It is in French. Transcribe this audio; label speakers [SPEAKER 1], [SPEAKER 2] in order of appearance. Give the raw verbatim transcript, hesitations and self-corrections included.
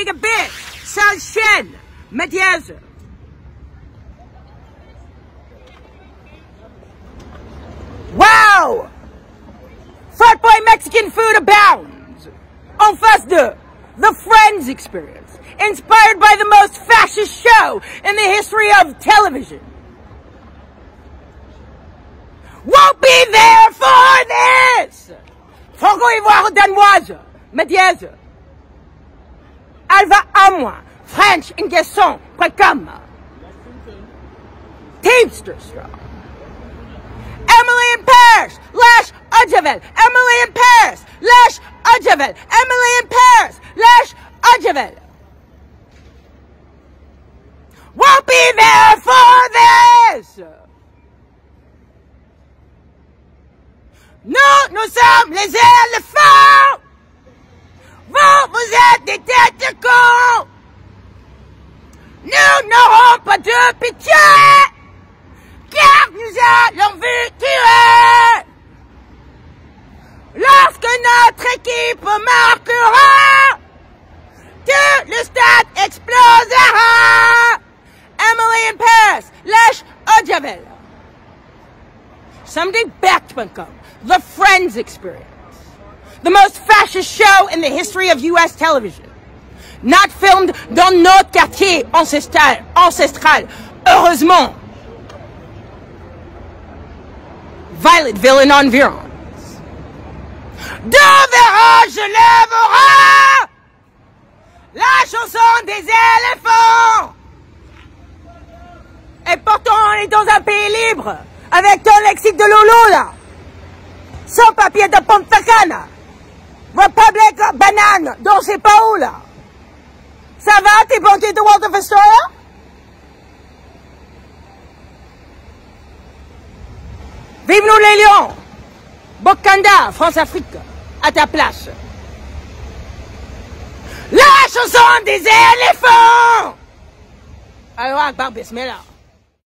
[SPEAKER 1] a bitch. Sale chienne. Médiase. Wow! Frat boy Mexican food abounds. En face de The Friends Experience, inspired by the most fascist show in the history of television. Won't be there for this! Franco-Ivoire danoise, médiase. Alva à moi, French in Gasson, Qualcomm. Teamster Straw. Emily in Paris, Lash Adjavel. Emily in Paris, Lash Adjavel. Emily in Paris, Lash Adjavel. Won't be there for this! Nous, nous sommes les éléphants! Vous, vous êtes des têtes de con! Nous n'aurons pas de pitié! Car nous allons vous tuer! Lorsque notre équipe marquera, tout le stade explosera! Emily in Paris, Lash Adjavel. Someday backed dot com. The Friends Experience. The most fascist show in the history of U S television. Not filmed dans notre quartier ancestral, ancestral. Heureusement. Violetville and environs. Deux verras, je lèvera la chanson des éléphants. Et pourtant, on est dans un pays libre, avec ton lexique de Loulou, là. Sans papier de Punta Cana. Republic Banane, dont c'est pas où, là. Ça va, t'es banquier de Waldorf Astoria? Vive nous les lions! Bokanda, France-Afrique, à ta place. La chanson des éléphants! Alors, Akbar, bismillah.